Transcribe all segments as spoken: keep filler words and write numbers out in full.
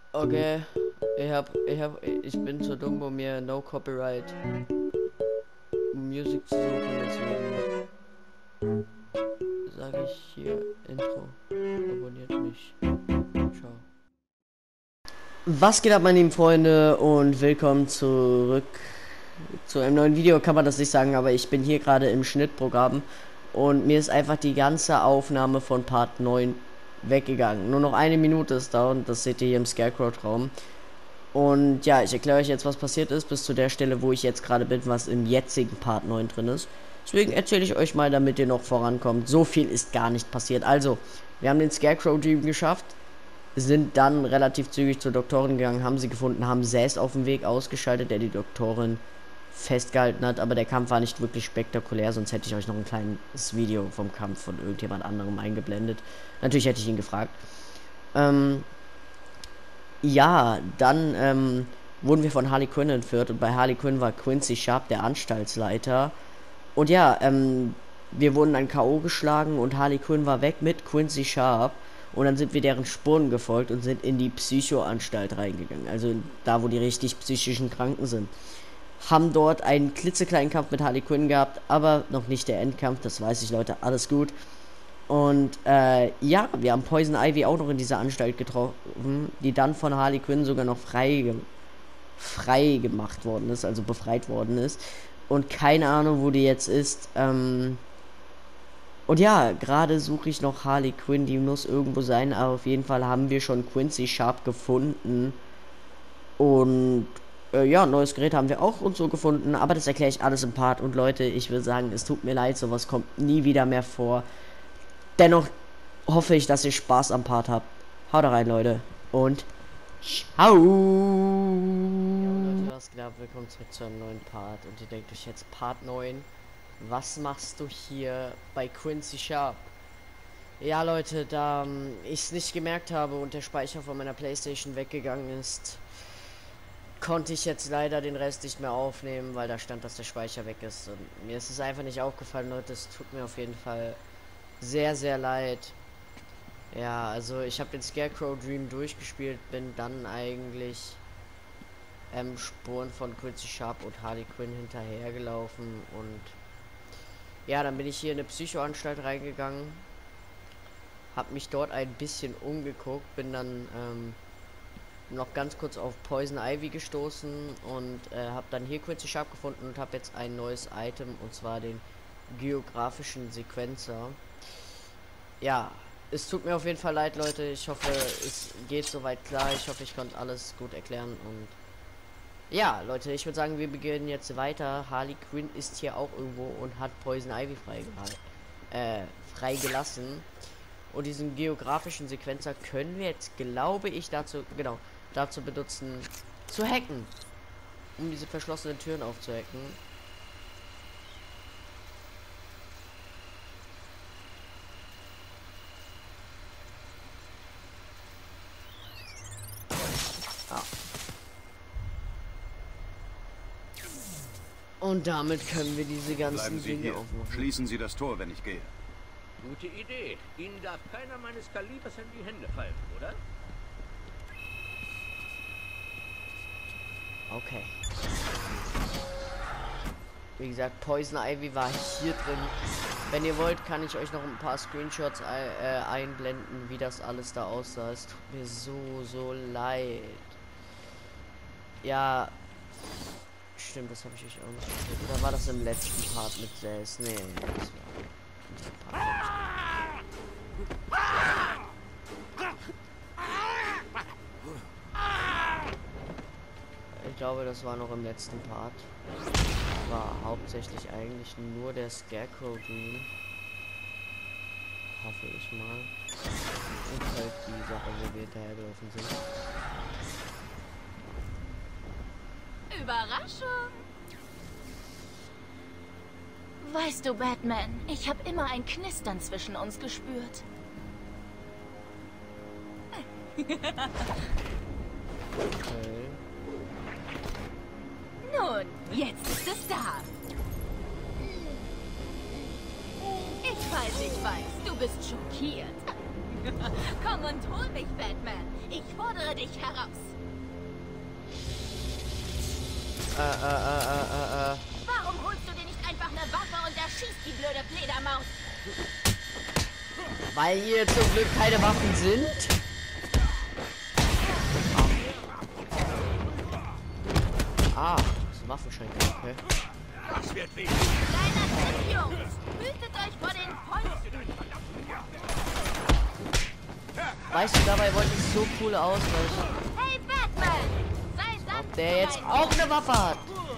Okay, ich hab, ich hab, ich bin zu dumm, um mir No Copyright Music zu suchen, deswegen sage ich hier Intro. Abonniert mich. Ciao. Was geht ab, meine lieben Freunde, und willkommen zurück zu einem neuen Video. Kann man das nicht sagen, aber ich bin hier gerade im Schnittprogramm und mir ist einfach die ganze Aufnahme von Part neun weggegangen. Nur noch eine Minute ist da und das seht ihr hier im Scarecrow-Traum. Und ja, ich erkläre euch jetzt, was passiert ist, bis zu der Stelle, wo ich jetzt gerade bin, was im jetzigen Part neun drin ist. Deswegen erzähle ich euch mal, damit ihr noch vorankommt. So viel ist gar nicht passiert. Also, wir haben den Scarecrow Dream geschafft, sind dann relativ zügig zur Doktorin gegangen, haben sie gefunden, haben Zsasz auf dem Weg ausgeschaltet, der die Doktorin festgehalten hat, aber der Kampf war nicht wirklich spektakulär, sonst hätte ich euch noch ein kleines Video vom Kampf von irgendjemand anderem eingeblendet. Natürlich hätte ich ihn gefragt. Ähm, ja, dann ähm, wurden wir von Harley Quinn entführt und bei Harley Quinn war Quincy Sharp der Anstaltsleiter. Und ja, ähm, wir wurden dann K O geschlagen und Harley Quinn war weg mit Quincy Sharp. Und dann sind wir deren Spuren gefolgt und sind in die Psychoanstalt reingegangen. Also da, wo die richtig psychischen Kranken sind. Haben dort einen klitzekleinen Kampf mit Harley Quinn gehabt, aber noch nicht der Endkampf. Das weiß ich, Leute. Alles gut. Und äh, ja, wir haben Poison Ivy auch noch in dieser Anstalt getroffen, die dann von Harley Quinn sogar noch frei, ge frei gemacht worden ist, also befreit worden ist. Und keine Ahnung, wo die jetzt ist. Ähm und ja, gerade suche ich noch Harley Quinn, die muss irgendwo sein, aber auf jeden Fall haben wir schon Quincy Sharp gefunden. Und äh, ja, ein neues Gerät haben wir auch und so gefunden, aber das erkläre ich alles im Part. Und Leute, ich will sagen, es tut mir leid, sowas kommt nie wieder mehr vor. Dennoch hoffe ich, dass ihr Spaß am Part habt. Haut rein, Leute. Und ciao. Ja, Leute, was geht ab? Willkommen zurück zu einem neuen Part. Und ihr denkt euch jetzt Part neun. Was machst du hier bei Quincy Sharp? Ja, Leute, da ähm, ich es nicht gemerkt habe und der Speicher von meiner PlayStation weggegangen ist, konnte ich jetzt leider den Rest nicht mehr aufnehmen, weil da stand, dass der Speicher weg ist. Und mir ist es einfach nicht aufgefallen, Leute. Es tut mir auf jeden Fall sehr, sehr leid. Ja, also ich habe den Scarecrow Dream durchgespielt, bin dann eigentlich ähm, Spuren von Quincy Sharp und Harley Quinn hinterhergelaufen und ja, dann bin ich hier in eine Psychoanstalt reingegangen, habe mich dort ein bisschen umgeguckt, bin dann ähm, noch ganz kurz auf Poison Ivy gestoßen und äh, habe dann hier Quincy Sharp gefunden und habe jetzt ein neues Item, und zwar den geografischen Sequencer. Ja, es tut mir auf jeden Fall leid, Leute. Ich hoffe, es geht soweit klar. Ich hoffe, ich konnte alles gut erklären. Und ja, Leute, ich würde sagen, wir beginnen jetzt weiter. Harley Quinn ist hier auch irgendwo und hat Poison Ivy freigehalten, äh, freigelassen. Und diesen geografischen Sequencer können wir jetzt, glaube ich, dazu, genau, dazu benutzen, zu hacken. Um diese verschlossenen Türen aufzuhacken. Und damit können wir diese ganzen Bleiben Sie Dinge hier. aufmachen. Schließen Sie das Tor, wenn ich gehe. Gute Idee. Ihnen darf keiner meines Kalibers in die Hände fallen, oder? Okay. Wie gesagt, Poison Ivy war hier drin. Wenn ihr wollt, kann ich euch noch ein paar Screenshots äh, einblenden, wie das alles da aussah. Es tut mir so, so leid. Ja. Stimmt, das habe ich euch auch nicht erzählt. Oder war das im letzten Part mit Zsasz? Nee, das war in diesem Part. Ich glaube, das war noch im letzten Part. War hauptsächlich eigentlich nur der Scarecrow Dream. Hoffe ich mal. Und halt die Sache, wo wir hinterhergelaufen sind. Überraschung! Weißt du, Batman, ich habe immer ein Knistern zwischen uns gespürt. Okay. Nun, jetzt ist es da. Ich weiß, ich weiß, du bist schockiert. Komm und hol mich, Batman. Ich fordere dich heraus. Äh, äh, äh, äh, äh, äh. Warum holst du dir nicht einfach eine Waffe und erschießt die blöde Fledermaus? Weil hier zum Glück keine Waffen sind. Ah, das ist ein Waffenschränke, okay. Das wird weh. Kleiner Tipp, Jungs. Hütet euch vor den Fäusten. Weißt du, dabei wollte ich so cool aus, weil ich, Hey, Batman! Sei sanft. ob der jetzt auch eine Waffe hat.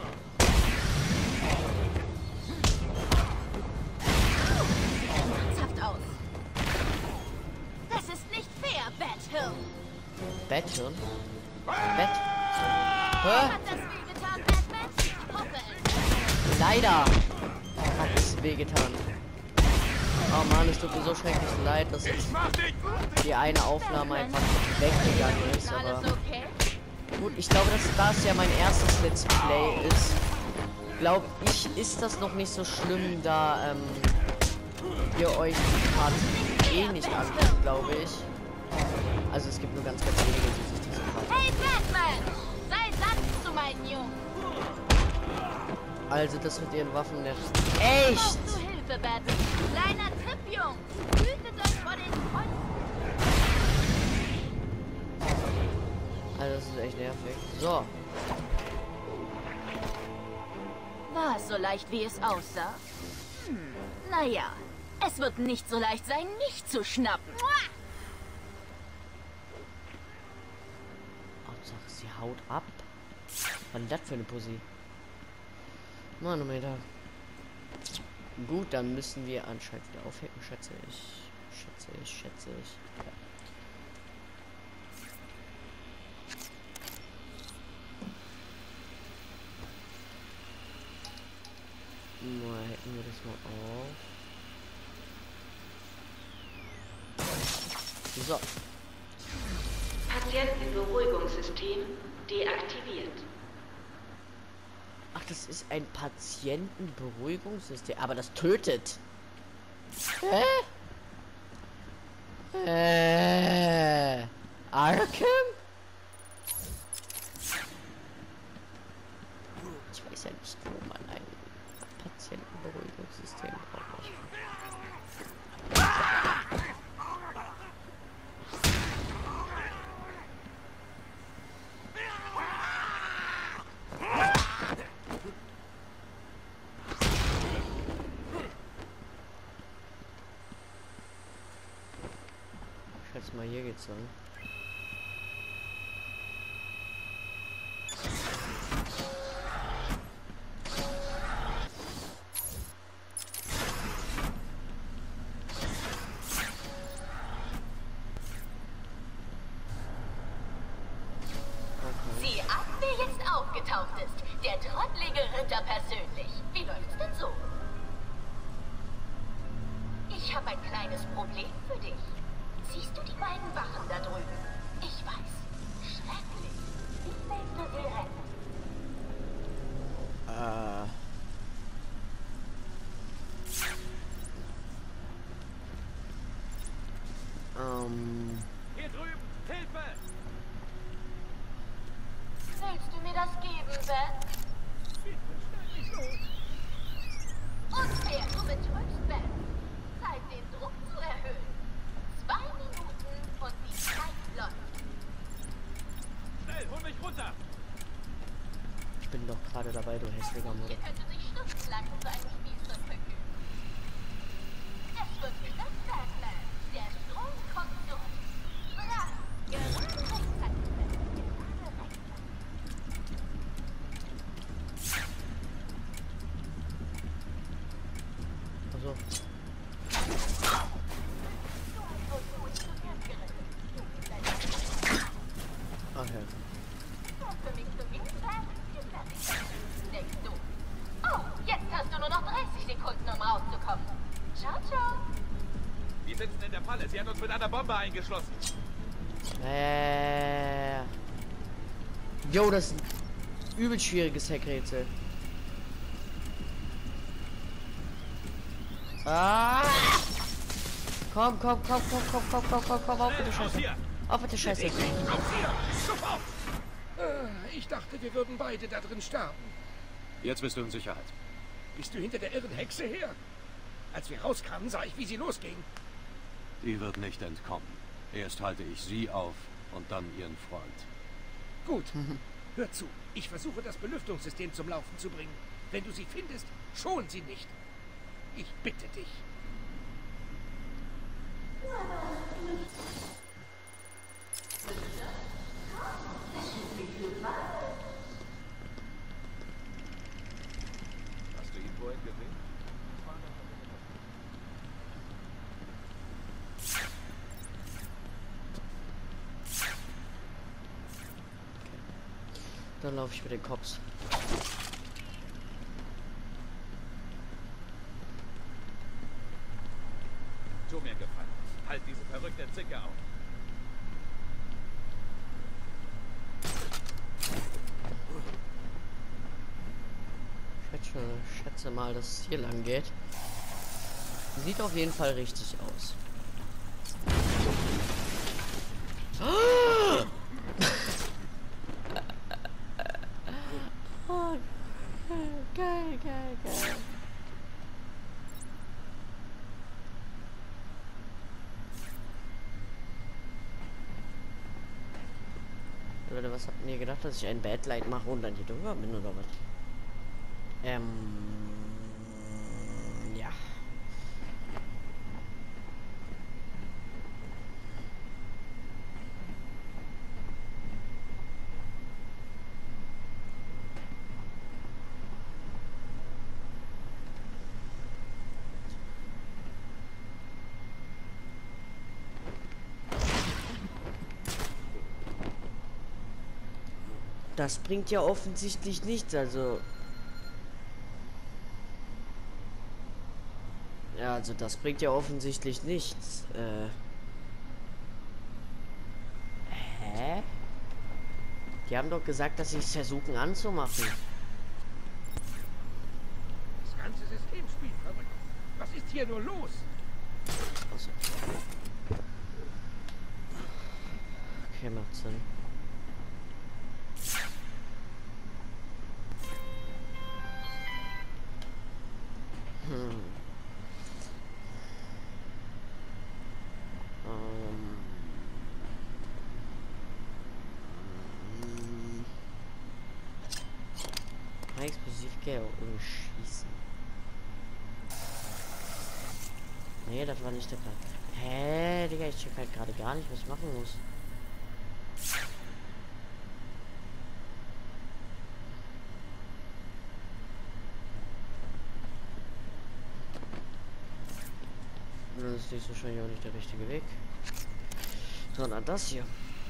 Ernsthaft aus. Das ist nicht fair, Bathirn. Betthirn? Bett? Hä? Hat das wehgetan, Batman? Ich hoffe es. Leider hat es wehgetan. Oh Mann, es tut mir so schrecklich leid, dass jetzt Ich mach dich! die eine Aufnahme einfach weggegangen ist, aber Alles okay? gut, ich glaube, dass das ja mein erstes Let's Play ist. Glaube ich, ist das noch nicht so schlimm, da ähm, ihr euch die Part eh nicht anguckt, glaube ich. Also es gibt nur ganz, ganz wenige, die sich diese Part. Hey, Batman! Sei sanft zu meinen Jungen. Also das mit ihren Waffen nicht. Echt? Brauchst du Hilfe, Batman? Kleiner Tipp, Jungs. Hütet euch vor den Fäusten. Also das ist echt nervig. So. War es so leicht, wie es aussah? Hm, naja. Es wird nicht so leicht sein, mich zu schnappen. Hauptsache, sie haut ab. Was ist das für eine Pussy? Manometer. Gut, dann müssen wir anscheinend wieder aufhecken, schätze ich. Schätze ich, schätze ich. Ja. Mal hacken wir das mal auf. So. Patientenberuhigungssystem deaktiviert. Ach, das ist ein Patientenberuhigungssystem. Aber das tötet. Hä? Äh. Arkham? Ich weiß ja nicht, wo man ein Patientenberuhigungssystem braucht. Ich schätze mal, hier geht's lang. Sieh ab, wer jetzt aufgetaucht ist. Der trottlige Ritter persönlich. Wie läuft's denn so? Ich habe ein kleines Problem für dich. Siehst du die beiden Wachen da drüben? Ich weiß. Schrecklich. Wie willst du sie retten? Äh. Ähm. Hier drüben! Hilfe! Willst du mir das geben, Ben? Unfair, du betrügst Ben. Zeit, den Druck zu erhöhen. Zwei Minuten und die Zeit läuft. Schnell, hol mich runter! Ich bin doch gerade dabei, du hässlicher Mutter. Hier könnte sich stundenlang so ein Spielzeug vergnügen. Es wird wieder Batman. Der Strom kommt durch. Brav, gerade rechtzeitig, Ben. Gerade rechtzeitig. Also. Okay. Für mich zu viel Zeit ist fertig. Denkst du? Oh, jetzt hast du nur noch dreißig Sekunden, um rauszukommen. Ciao, ciao. Wir sitzen in der Falle. Sie hat uns mit einer Bombe eingeschlossen. Äh. Jo, das ist ein übel schwieriges Hackrätsel. Ah! Komm, komm, komm, komm, komm, komm, komm, komm, komm, auf mit der Scheiße. Auf mit der Scheiße. Auf hier! Sofort! Äh, Ich dachte, wir würden beide da drin sterben. Jetzt bist du in Sicherheit. Bist du hinter der irren Hexe her? Als wir rauskamen, sah ich, wie sie losging. Die wird nicht entkommen. Erst halte ich sie auf und dann ihren Freund. Gut. Hör zu. Ich versuche, das Belüftungssystem zum Laufen zu bringen. Wenn du sie findest, schon sie nicht. Ich bitte dich. Hast du ihn vorhin gesehen? Dann laufe ich mit den Cops. Tu mir gefallen. Halt diese verrückte Zicke auf. Ich schätze, schätze mal, dass es hier lang geht. Sieht auf jeden Fall richtig aus. Oh, geil, geil, geil. Leute, was habt ihr gedacht, dass ich ein Badlight mache und dann hier drüber bin oder was? Ähm, ja. Das bringt ja offensichtlich nichts, also... Ja, also das bringt ja offensichtlich nichts. Äh... Hä? Die haben doch gesagt, dass sie es versuchen anzumachen. Das ganze System spielt verrückt. Was ist hier nur los? Achso. Okay, macht Sinn. Hm. Ähm. Ein Explosivgewehr ohne Schießen. Nee, das war nicht der Plan. Hä, Digga, ich check halt gerade gar nicht, was ich machen muss. Das ist wahrscheinlich auch nicht der richtige Weg. Sondern das hier.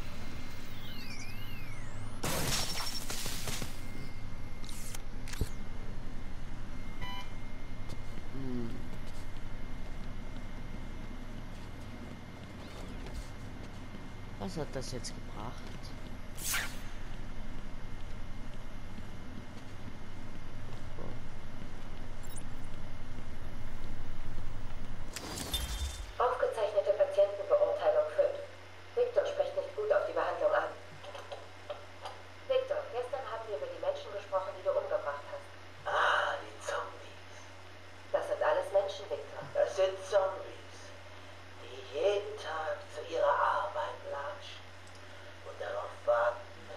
Hm. Was hat das jetzt gebracht? Aufgezeichnete Patientenbeurteilung fünf. Victor spricht nicht gut auf die Behandlung an. Victor, gestern haben wir über die Menschen gesprochen, die du umgebracht hast. Ah, die Zombies. Das sind alles Menschen, Victor. Das sind Zombies, die jeden Tag zu ihrer Arbeit latschen und darauf warten,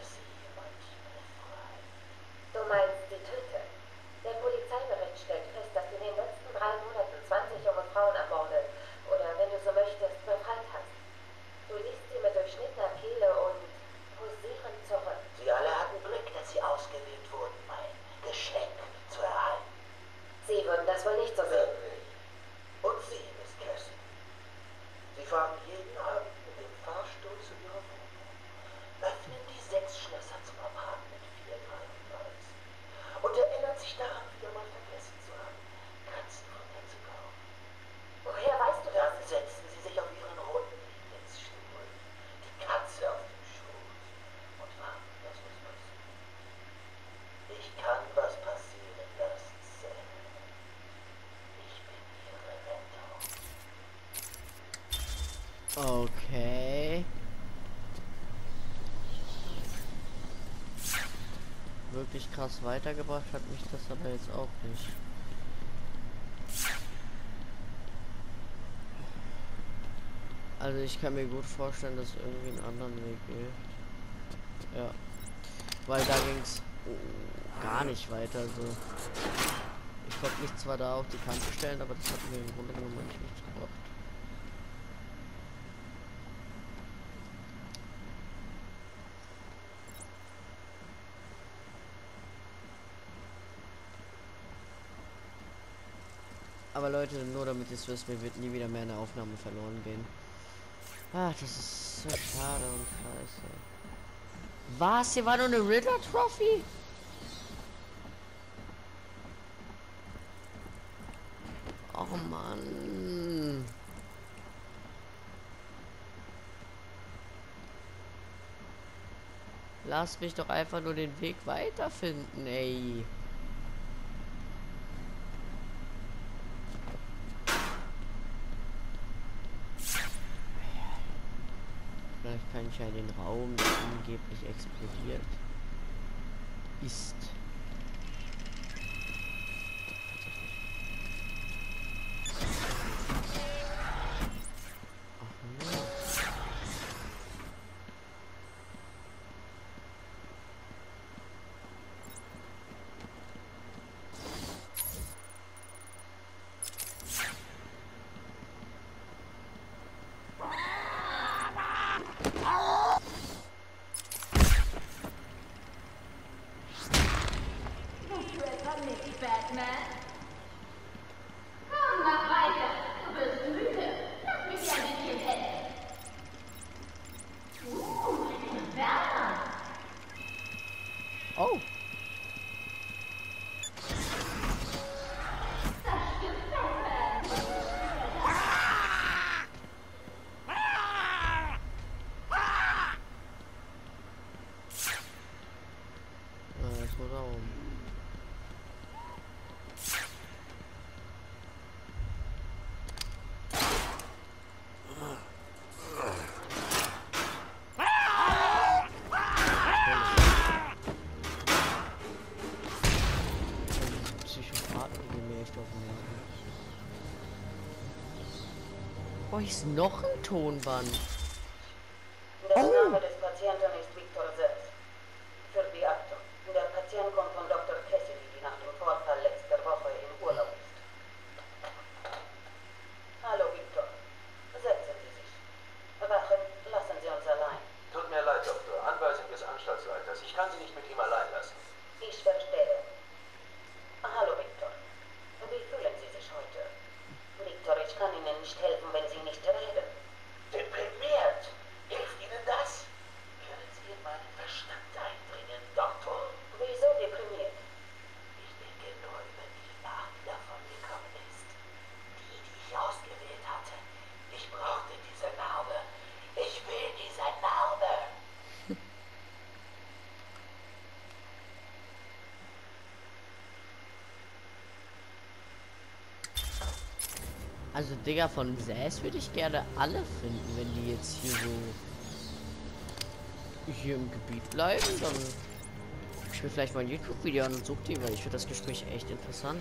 wirklich krass weitergebracht hat mich das aber jetzt auch nicht. Also ich kann mir gut vorstellen, dass irgendwie einen anderen Weg geht. Ja. Weil da ging es gar nicht weiter. Also ich konnte mich zwar da auf die Kante stellen, aber das hat mir im Grunde genommen nicht nichts gebracht. Aber Leute, nur damit ihr es wisst, mir wird nie wieder mehr eine Aufnahme verloren gehen. Ah, das ist so schade und scheiße. Was? Hier war nur eine Riddler Trophy? Oh Mann. Lass mich doch einfach nur den Weg weiterfinden, ey. Vielleicht kann ich ja den Raum, der angeblich explodiert ist. Batman? Komm, mach weiter. Du wirst müde. Lass mich ein bisschen helfen. Uh, Wärmer. Oh. Das stimmt, Batman. Na, das war Raum. Oh, hier ist noch ein Tonband. Der Oh. Name des Patienten ist Victor Zers. Für die Akte. Der Patient kommt von Doktor Cassidy, die nach dem Vorfall letzter Woche in Urlaub ist. Hallo Victor. Setzen Sie sich. Wachen, lassen Sie uns allein. Tut mir leid, Doktor. Anweisung des Anstaltsleiters. Ich kann Sie nicht mit ihm allein lassen. Ich verstehe. Hallo Victor. Wie fühlen Sie sich heute? Victor, ich kann Ihnen nicht helfen, wenn Sie nicht reden. Deprimiert. Hilft Ihnen das? Können Sie in meinen Verstand eindringen, Doktor? Wieso deprimiert? Ich denke nur über die nach, die davon gekommen ist. Die, die ich ausgewählt hatte. Ich brauchte diese Narbe. Ich will diese Narbe. Also Digga, von Sass würde ich gerne alle finden, wenn die jetzt hier so hier im Gebiet bleiben, dann guck ich mir vielleicht mal ein YouTube-Video an und suche die, weil ich finde das Gespräch echt interessant.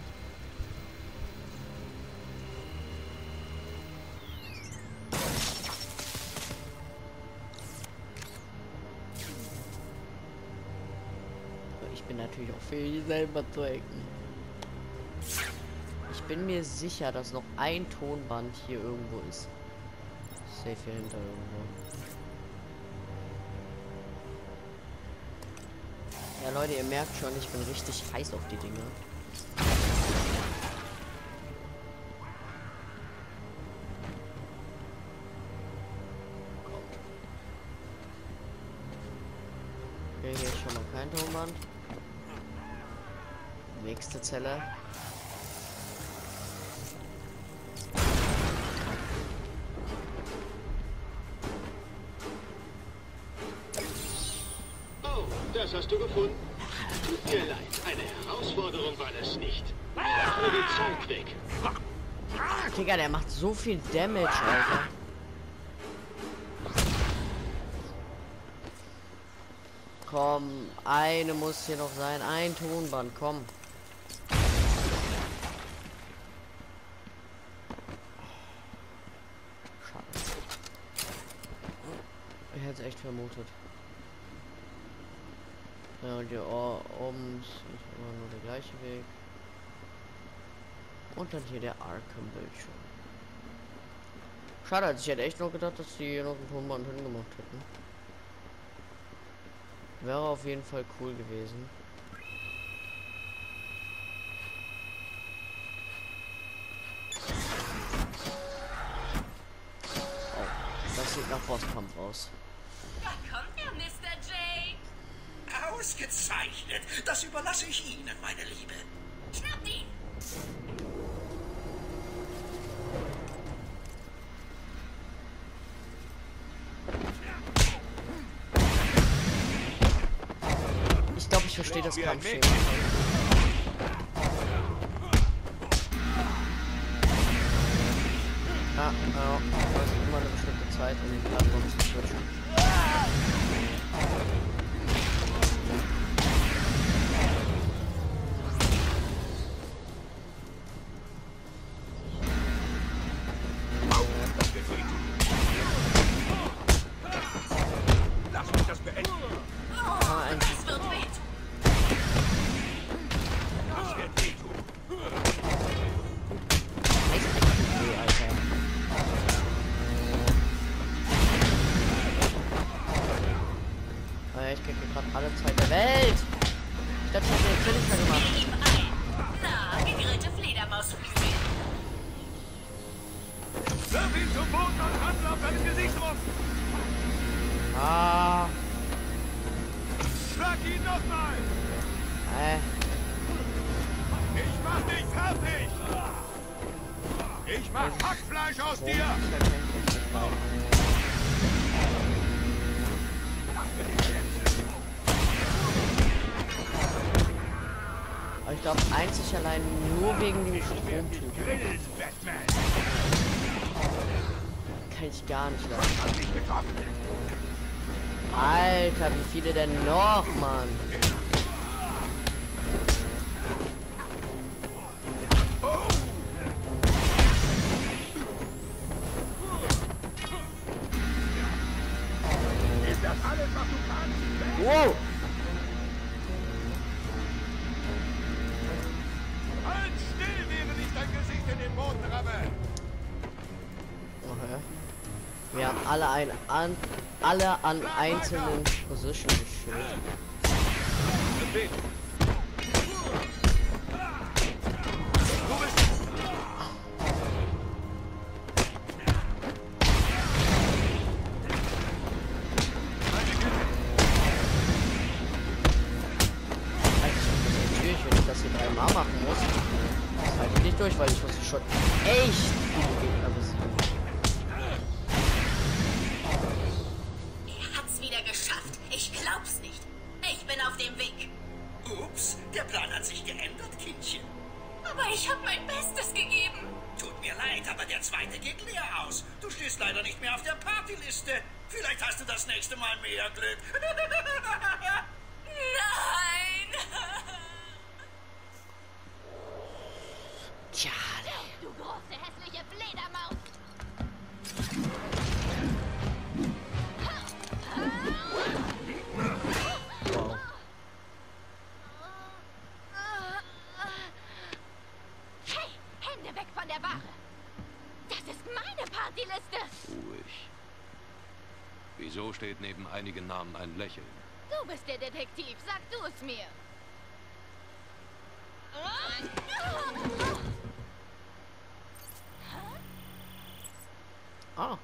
Ich bin natürlich auch für die selber zu hacken. Ich bin mir sicher, dass noch ein Tonband hier irgendwo ist. Safe hier hinter irgendwo. Ja Leute, ihr merkt schon, ich bin richtig heiß auf die Dinge. Okay, hier ist schon mal kein Tonband. Nächste Zelle. Das hast du gefunden? Tut mir leid, eine Herausforderung war das nicht. Mach nur die Zeit weg. Digga, der macht so viel Damage, Alter. komm. Eine muss hier noch sein. Ein Tonband, komm. Schade. Ich hätte es echt vermutet. Ja, und hier oben ist immer nur der gleiche Weg. Und dann hier der Arkham-Bildschirm. Schade, also ich hätte echt noch gedacht, dass die hier noch ein Tonband hingemacht hätten. Wäre auf jeden Fall cool gewesen. Oh, das sieht nach Bosskampf aus. Da kommt der Mister J. Ausgezeichnet. Das überlasse ich Ihnen, meine Liebe. Schnappt ihn! Ich glaube, ich verstehe das Kampfschema. Ja, ja, das ist immer eine bestimmte Zeit, um die Plattform zu switchen. Lass mich das beenden. Ah, ein Das wird wehtun. Das wird wehtun. Okay, Alter. Ah, ich krieg hier gerade alle Zeit der Welt. Ich dachte, ich hätte den Film gemacht. Geh ihm ein. Na, gegrillte Fledermausflügel. Wirf ihn zum Boden und handle auf seinem Gesicht rum. Ah, Schlag ihn nochmal. äh, Ich mach dich fertig. Ich mach Hackfleisch aus dir. Aber ich glaube einzig allein nur wegen dem Stromtyp. Grillen, Batman. Kann ich gar nicht leiden. Hat dich getroffen. Alter, wie viele denn noch, Mann? Ist das alles, was du kannst? Wow! Halt still, während ich dein Gesicht in den Boden ramme. Okay. Wir haben alle ein an alle an einzelnen Position geschützt. Natürlich, wenn ich das hier dreimal machen muss, das halte ich nicht durch, weil ich muss schon echt viele Gegner besiegen. Er hat's wieder geschafft. Ich glaub's nicht. Ich bin auf dem Weg. Ups, der Plan hat sich geändert, Kindchen. Aber ich habe mein Bestes gegeben. Tut mir leid, aber der zweite geht leer aus. Du stehst leider nicht mehr auf der Partyliste. Vielleicht hast du das nächste Mal mehr Glück. Nein! Tja, Du große hässliche Fledermaus! wow. Hey, Hände weg von der Ware! Das ist meine Partyliste! Ruhig. Wieso steht neben einigen Namen ein Lächeln? Du bist der Detektiv, sag du es mir! Ah.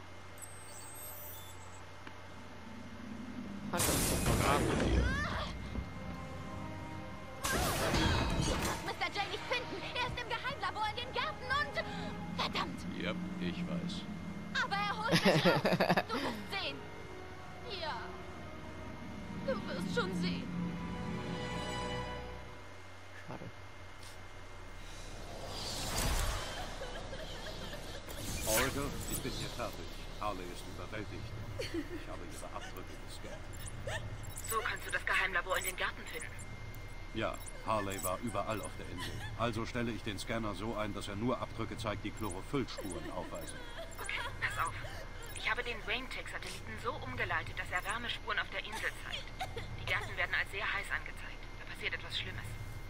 Hat das Mister J nicht finden! Er ist im Geheimlabor in den Gärten und... Verdammt! Ja, ich weiß. Aber er holt mich raus! Du wirst sehen! Ja. Du wirst schon sehen. Schade. Oracle, ich bin hier fertig. Harley ist überwältigt. Ich habe ihre Abdrücke gescannt. So kannst du das Geheimlabor in den Gärten finden. Ja, Harley war überall auf der Insel. Also stelle ich den Scanner so ein, dass er nur Abdrücke zeigt, die Chlorophyllspuren aufweisen. Okay, pass auf. Ich habe den Rain-Tech-Satelliten so umgeleitet, dass er Wärmespuren auf der Insel zeigt. Die Gärten werden als sehr heiß angezeigt. Da passiert etwas Schlimmes.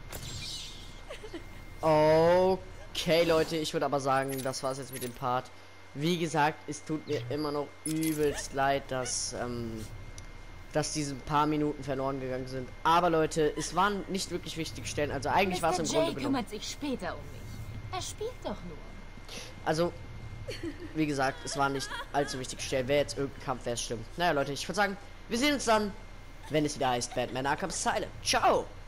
Okay, Leute, ich würde aber sagen, das war's jetzt mit dem Part. Wie gesagt, es tut mir immer noch übelst leid, dass, ähm, dass diese paar Minuten verloren gegangen sind. Aber Leute, es waren nicht wirklich wichtige Stellen. Also eigentlich war es im Grunde Jay genommen. kümmert sich später um mich. Er spielt doch nur. Also, wie gesagt, es waren nicht allzu wichtige Stellen. Wer jetzt irgendein Kampf wäre, stimmt. Naja, Leute, ich würde sagen, wir sehen uns dann, wenn es wieder heißt Batman Arkham Asylum. Ciao!